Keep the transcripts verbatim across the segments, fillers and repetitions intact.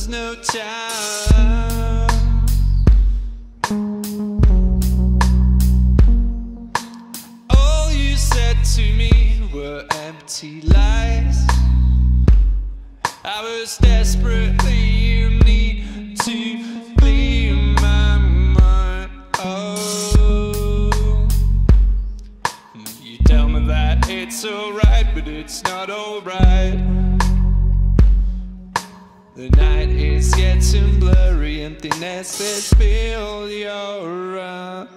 was no time. All you said to me were empty lies. I was desperately in need to clean my mind. Oh, you tell me that it's alright, but it's not alright. The night is getting blurry, emptiness has filled your eyes.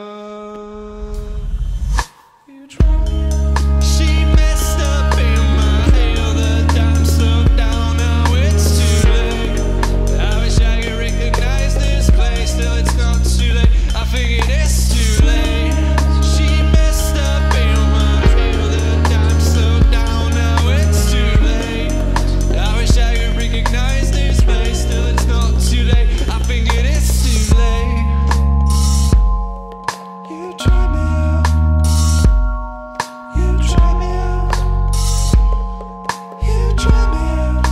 You try. She messed up in my hair, the time slowed down, now it's too late. I wish I could recognize this place, still it's not too late. I think it is too late. She messed up in my hair, the time slowed down, now it's too late. I wish I could recognize this place, still it's not too late. I think it is too late. You try me out. You try me out. You try me out.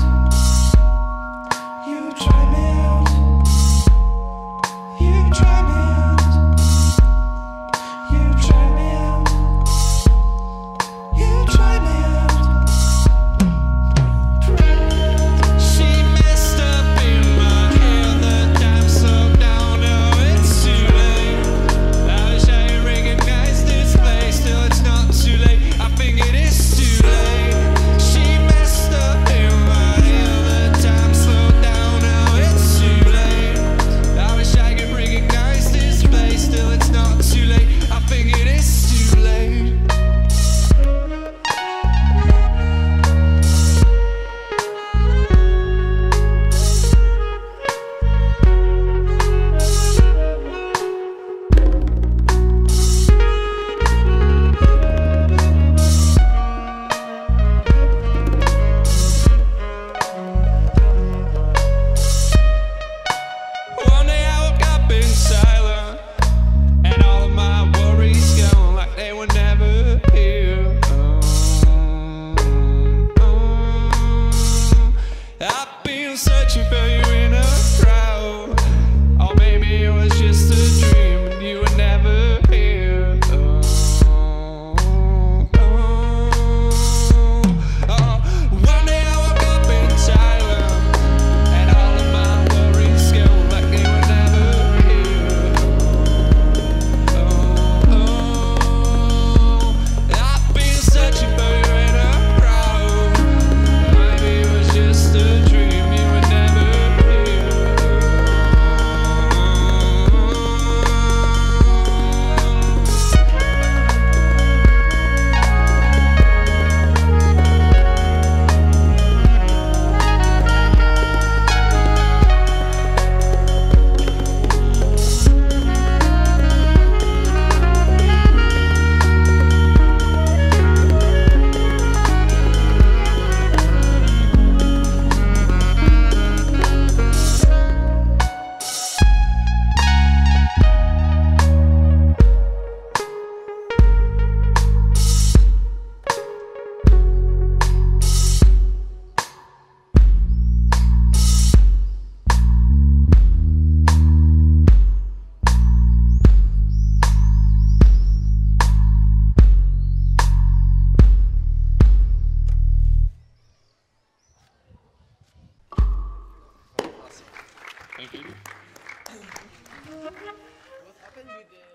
You try me out. You try me out. You try me out. You try me out. She messed up in my hair, the time slowed down, now it's too late. I wish I could recognize this place, still it's not too late. I think it is too late. She messed up in my hair, the time slowed down, now it's too late. I wish I could recognize this place, still it's not too late. I think it is too late. One day I woke up in silence, and all of my worries gone like they were never here. Oh, oh. I've been searching for you in a crowd, or maybe it was just a dream and you were never here. Oh, oh, oh. One day I woke up in silence, and all of my worries gone like they were never here. Oh, oh. I've been searching for you in a crowd. Maybe it was just a dream, you were never here. Thank you. What happened with the